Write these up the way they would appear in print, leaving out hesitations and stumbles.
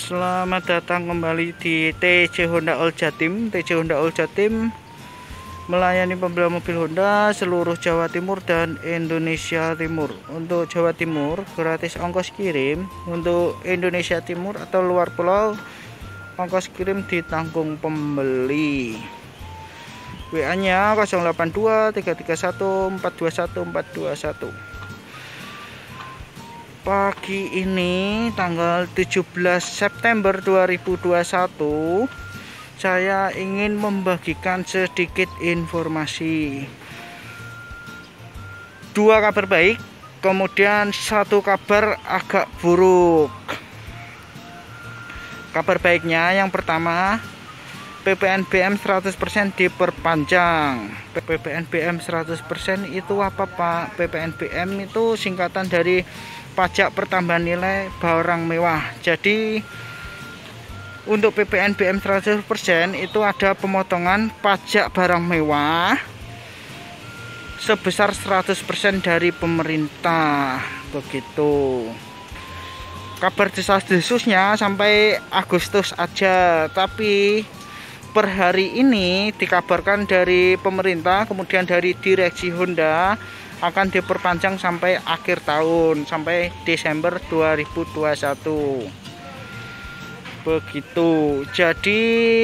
Selamat datang kembali di TC Honda All Jatim. TC Honda All Jatim melayani pembelian mobil Honda seluruh Jawa Timur dan Indonesia Timur. Untuk Jawa Timur gratis ongkos kirim, untuk Indonesia Timur atau luar pulau ongkos kirim ditanggung pembeli. WA nya 082 331 421 421. Pagi ini tanggal 17 September 2021 saya ingin membagikan sedikit informasi. 2 kabar baik, kemudian 1 kabar agak buruk. Kabar baiknya yang pertama, PPNBM 100% diperpanjang. PPNBM 100% itu apa, Pak? PPNBM itu singkatan dari pajak pertambahan nilai barang mewah. Jadi untuk PPNBM 100% itu ada pemotongan pajak barang mewah sebesar 100% dari pemerintah. Begitu. Kabar desas-desusnya sampai Agustus aja, tapi per hari ini dikabarkan dari pemerintah, kemudian dari direksi Honda, akan diperpanjang sampai akhir tahun, sampai Desember 2021. Begitu. Jadi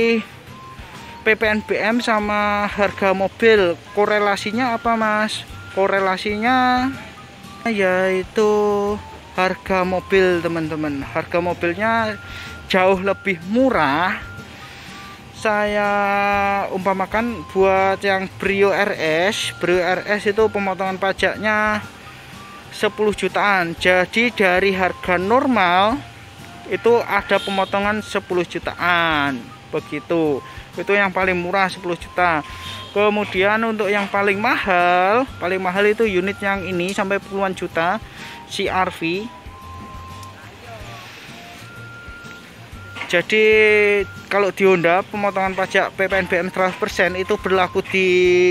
PPNBM sama harga mobil korelasinya apa, Mas? Korelasinya yaitu harga mobil, teman-teman. Harga mobilnya jauh lebih murah. Saya umpamakan buat yang Brio RS itu pemotongan pajaknya 10 jutaan. Jadi dari harga normal itu ada pemotongan 10 jutaan. Begitu. Itu yang paling murah 10 juta. Kemudian untuk yang paling mahal itu unit yang ini sampai puluhan juta, CR-V. Jadi kalau di Honda pemotongan pajak PPNBM 100% itu berlaku di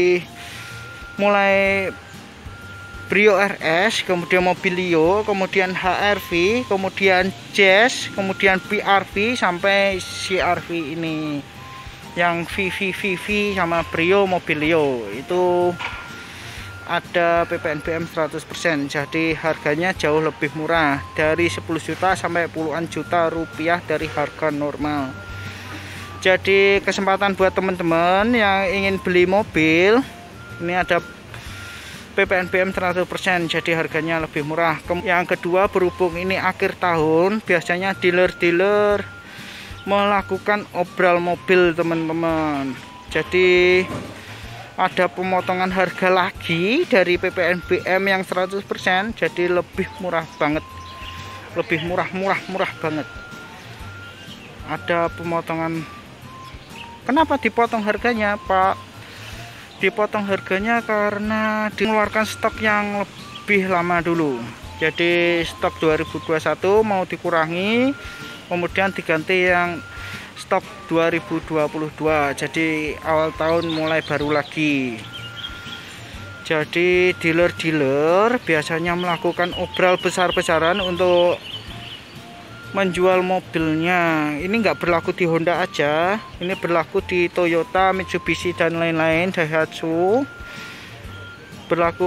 mulai Brio RS, kemudian Mobilio, kemudian HR-V, kemudian Jazz, kemudian BR-V sampai CR-V ini. Yang VV sama Brio Mobilio itu ada PPNBM 100%. Jadi harganya jauh lebih murah, dari 10 juta sampai puluhan juta rupiah dari harga normal. Jadi kesempatan buat teman-teman yang ingin beli mobil, ini ada PPNBM 100%, jadi harganya lebih murah. Yang kedua, berhubung ini akhir tahun, biasanya dealer-dealer melakukan obral mobil, teman-teman. Jadi ada pemotongan harga lagi dari PPNBM yang 100%, jadi lebih murah banget, lebih murah banget. Ada pemotongan. Kenapa dipotong harganya, Pak? Dipotong harganya karena mengeluarkan stok yang lebih lama dulu. Jadi stok 2021 mau dikurangi, kemudian diganti yang stok 2022. Jadi awal tahun mulai baru lagi. Jadi dealer-dealer biasanya melakukan obral besar-besaran untuk menjual mobilnya. Ini nggak berlaku di Honda aja, ini berlaku di Toyota, Mitsubishi dan lain-lain, Daihatsu. Berlaku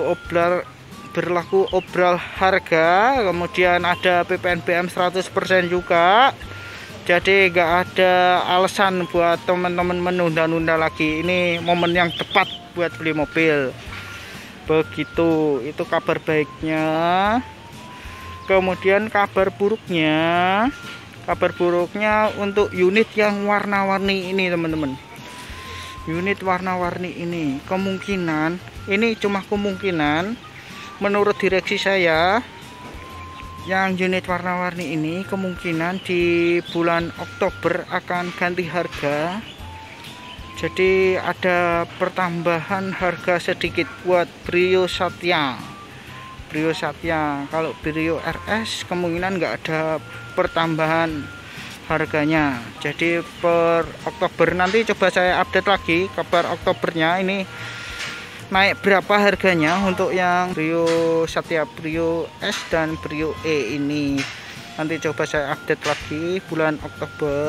obral harga, kemudian ada PPNBM 100% juga. Jadi nggak ada alasan buat teman-teman menunda-nunda lagi. Ini momen yang tepat buat beli mobil. Begitu, itu kabar baiknya. Kemudian kabar buruknya untuk unit yang warna-warni ini, teman-teman. Unit warna-warni ini kemungkinan, ini cuma kemungkinan, menurut direksi saya, yang unit warna-warni ini kemungkinan di bulan Oktober akan ganti harga. Jadi ada pertambahan harga sedikit buat Brio Satya. Kalau Brio RS kemungkinan nggak ada pertambahan harganya. Jadi per Oktober nanti coba saya update lagi kabar Oktobernya, ini naik berapa harganya untuk yang Brio Satya, Brio S dan Brio E ini. Nanti coba saya update lagi bulan Oktober.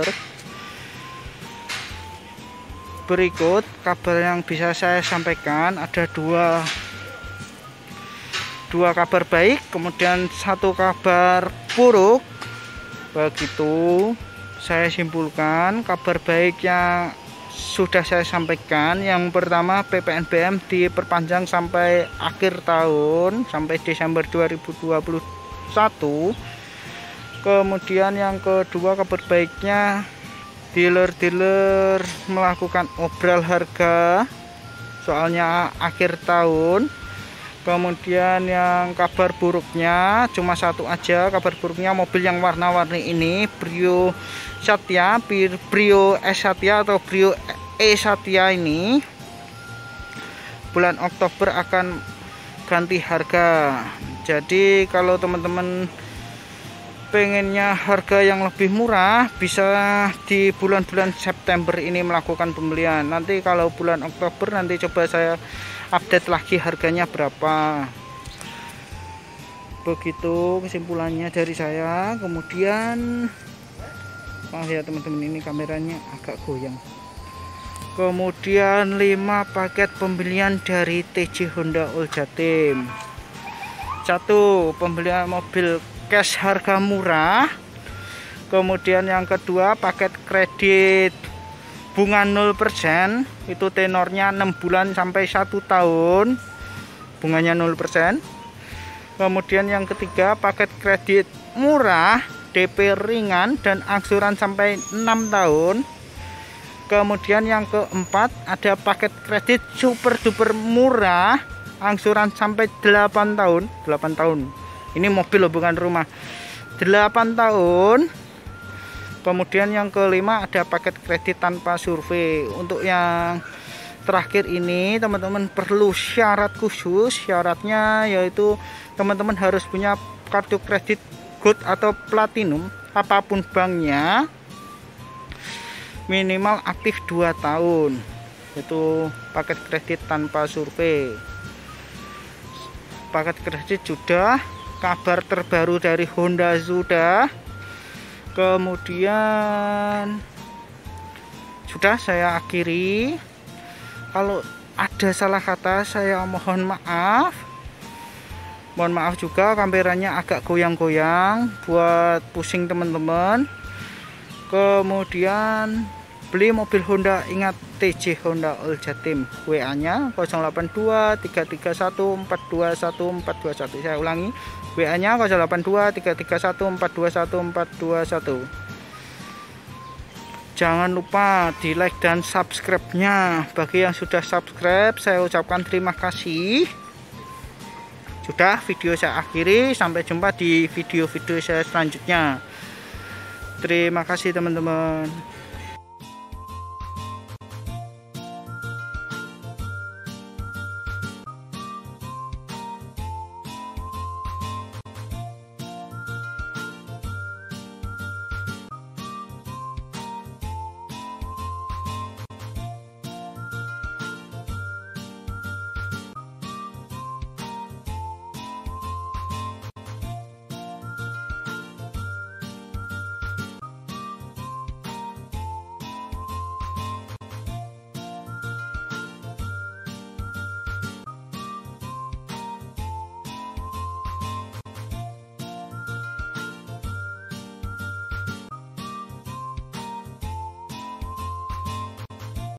Berikut kabar yang bisa saya sampaikan, ada dua kabar baik, kemudian satu kabar buruk. Begitu saya simpulkan kabar baik yang sudah saya sampaikan. Yang pertama, PPNBM diperpanjang sampai akhir tahun, sampai Desember 2021. Kemudian yang kedua, kabar baiknya dealer-dealer melakukan obral harga, soalnya akhir tahun. Kemudian yang kabar buruknya cuma satu aja, kabar buruknya mobil yang warna-warni ini, Brio Satya, Brio S Satya atau Brio E Satya ini bulan Oktober akan ganti harga. Jadi kalau teman-teman pengennya harga yang lebih murah, bisa di bulan-bulan September ini melakukan pembelian. Nanti kalau bulan Oktober nanti coba saya update lagi harganya berapa. Begitu kesimpulannya dari saya. Kemudian maaf ya teman-teman, ini kameranya agak goyang. Kemudian 5 paket pembelian dari TJ Honda All Jatim. 1, pembelian mobil cash harga murah. Kemudian yang kedua, paket kredit bunga 0%, itu tenornya 6 bulan sampai 1 tahun, bunganya 0%. Kemudian yang ketiga, paket kredit murah, DP ringan dan angsuran sampai 6 tahun. Kemudian yang keempat, ada paket kredit super duper murah, angsuran sampai 8 tahun. 8 tahun. Ini mobil loh, bukan rumah. 8 tahun. Kemudian yang kelima, ada paket kredit tanpa survei. Untuk yang terakhir ini teman-teman perlu syarat khusus. Syaratnya yaitu teman-teman harus punya kartu kredit Gold atau Platinum, apapun banknya, minimal aktif 2 tahun. Itu paket kredit tanpa survei. Paket kredit sudah, kabar terbaru dari Honda sudah, kemudian sudah saya akhiri. Kalau ada salah kata saya mohon maaf. Mohon maaf juga kameranya agak goyang-goyang buat pusing teman-teman. Kemudian beli mobil Honda, ingat TJ Honda All Jatim. WA nya 082 331 421 421. Saya ulangi, WA nya 082 331 421 421. Jangan lupa di like dan subscribe nya. Bagi yang sudah subscribe, saya ucapkan terima kasih. Sudah, video saya akhiri. Sampai jumpa di video-video saya selanjutnya. Terima kasih teman-teman.